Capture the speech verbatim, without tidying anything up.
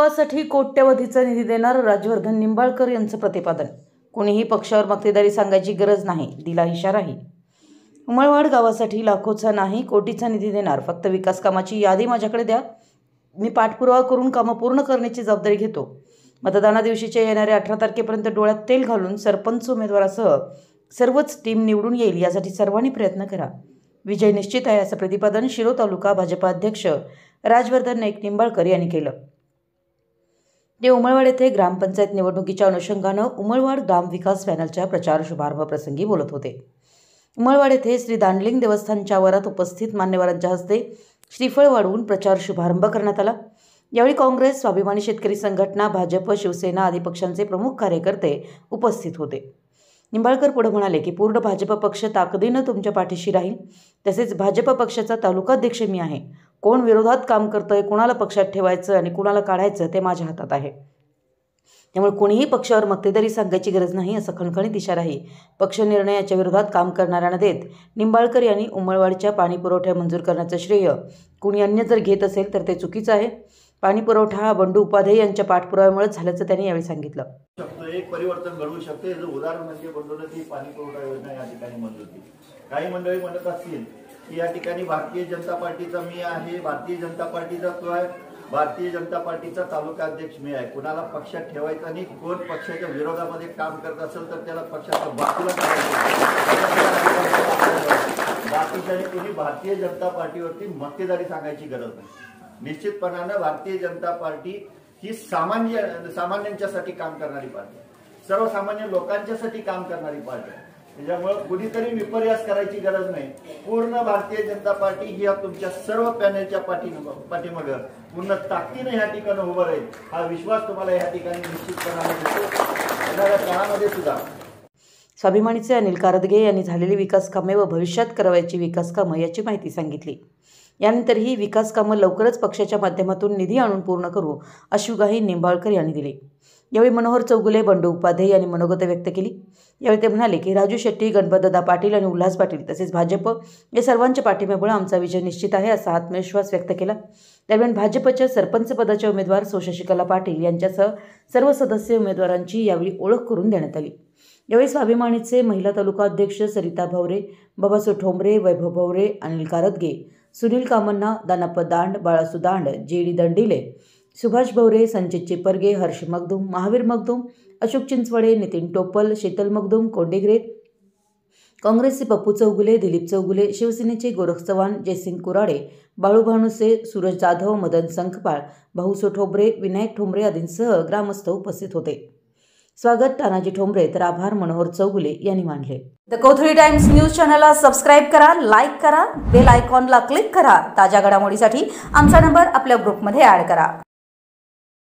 गावासाठी कोट्यवधीचा निधी देणार राजवर्धन निंबाळकर यांचं प्रतिपादन। कोणीही पक्षावर मक्तेदारी सांगायची गरज नाही, दिला इशाराही। उमळवाड गावासाठी लाखोचा नाही कोटीचा निधी देणार, फक्त विकास कामाची यादी माझ्याकडे द्या, मी पाठपुरावा करून कामं पूर्ण करण्याची जबाबदारी घेतो। मतदाना दिवशीच्या येणाऱ्या अठरा तारखेपर्यंत डोळ्यात तेल घालून सरपंच उमेदवारासह सर्वच टीम निवडून येईल, यासाठी सर्वांनी प्रयत्न करा। विजय निश्चित आहे, असं प्रतिपादन शिरो तालुका भाजप अध्यक्ष राजवर्धन नाईक निंबाळकर यांनी केलं। ते उमळवाड येथे ग्रामपंचायत निवडणुकीच्या अनुषंगानं उमळवाड ग्राम विकास पॅनलच्या प्रचार शुभारंभ प्रसंगी बोलत होते। उमळवाड येथे श्री दांडलिंग देवस्थानच्या आवारात उपस्थित मान्यवरांच्या हस्ते श्रीफळ वाढवून प्रचार शुभारंभ करण्यात आला। यावेळी काँग्रेस, स्वाभिमानी शेतकरी संघटना, भाजप, शिवसेना आदी पक्षांचे प्रमुख कार्यकर्ते उपस्थित होते। निंबाळकर पुढे म्हणाले की पूर्ण भाजप पक्ष ताकदीनं तुमच्या पाठीशी राहील, तसेच भाजप पक्षाचा तालुकाध्यक्ष मी आहे। कोण विरोधात काम करतंय, कुणाला पक्षात ठेवायचं आणि कुणाला काढायचं ते माझ्या हातात आहे, त्यामुळे कोणीही पक्षावर मक्तेदारी सांगायची गरज नाही, असा खणखणीत इशाराही पक्ष निर्णयाच्या विरोधात काम करणाऱ्यांना देत निंबाळकर यांनी उमळवाडच्या पाणी पुरवठा मंजूर करण्याचं श्रेय कुणी अन्य जर घेत असेल तर ते चुकीचं आहे। पाणी पुरवठा बंडू उपाध्ये यांच्या पाठपुराव्यामुळे झाल्याचं त्यांनी यावेळी सांगितलं। एक परिवर्तन घडवू शकते, याचं उदाहरण म्हणजे बंडूने ती पाणी पुरवठा योजना या ठिकाणी मंजूर केली। काही मंडळी म्हणत असतील की या ठिकाणी भारतीय जनता पार्टीचा मी आहे, भारतीय जनता पार्टीचा तो आहे, भारतीय जनता पार्टीचा तालुका अध्यक्ष मी आहे, कुणाला पक्षात ठेवायचं आणि कोण पक्षाच्या विरोधामध्ये काम करत असेल तर त्याला पक्षाच्या बाजूला बाकीच्या कोणी भारतीय जनता पार्टीवरती मक्तेदारी सांगायची गरज नाही। निश्चितपणाने भारतीय जनता पार्टी ही सामान्य सामान्यांच्यासाठी काम करणारी पार्टी, सर्वसामान्य लोकांच्यासाठी काम करणारी पार्टी आहे। त्याच्यामुळे कुणीतरी विपर्यास करायची गरज नाही। पूर्ण भारतीय जनता पार्टी ही तुमच्या सर्व पॅनलच्या पाठी पाठीमागे पूर्ण ताकदीने या ठिकाणी उभं राहील, हा विश्वास तुम्हाला या ठिकाणी निश्चितपणाने दिसतो। येणाऱ्या काळामध्ये सुद्धा स्वाभिमानीचे अनिल कारदगे यांनी झालेली विकास कामे व भविष्यात करावयाची विकास कामं याची माहिती सांगितली। यानंतर ही विकास कामं लवकरच पक्षाच्या माध्यमातून निधी आणून पूर्ण करू, अशी ग्वाही निंबाळकर यांनी दिली। यावेळी मनोहर चौगुले, बंडू उपाध्ये यांनी मनोगत व्यक्त केली। यावेळी ते म्हणाले की राजू शेट्टी, गणपतदादा पाटील आणि उल्हास पाटील तसेच भाजप या सर्वांच्या पाठिंब्यामुळे आमचा विजय निश्चित आहे, असा आत्मविश्वास व्यक्त केला। दरम्यान भाजपच्या सरपंच पदाचे उमेदवार सौ शशिकला पाटील यांच्यासह सर्व सदस्य उमेदवारांची यावेळी ओळख करून देण्यात आली। यावेळी स्वाभिमानीचे महिला तालुका अध्यक्ष सरिता भवरे, बाबासो ठोंबरे, वैभव भवरे, अनिल कारदगे, सुनील कामन्ना, दानप्पा दांड, बाळासू दांड, जेडी दंडिले, सुभाष भवरे, संचित चिपरगे, हर्ष मगदूम, महावीर मगदूम, अशोक चिंचवडे, नितीन टोपल, शीतल मगदूम, कोंडेग्रे, काँग्रेसचे पप्पू चौगुले, दिलीप चौगुले, शिवसेनेचे गोरख चव्हाण, जयसिंग कुराडे, बाळू भानुसे, सूरज जाधव, मदन संखपाळ, भाऊसो ठोंबरे, विनायक ठोंबरे आदींसह ग्रामस्थ उपस्थित होते। स्वागत तानाजी ठोंबरे तर आभार मनोहर चौगुले यांनी मानले। द कोथळी टाइम्स न्यूज चॅनलला सबस्क्राईब करा, लाईक करा, बेल आयकॉनला क्लिक करा। ताज्या घडामोडीसाठी आमचा नंबर आपल्या ग्रुपमध्ये ॲड करा।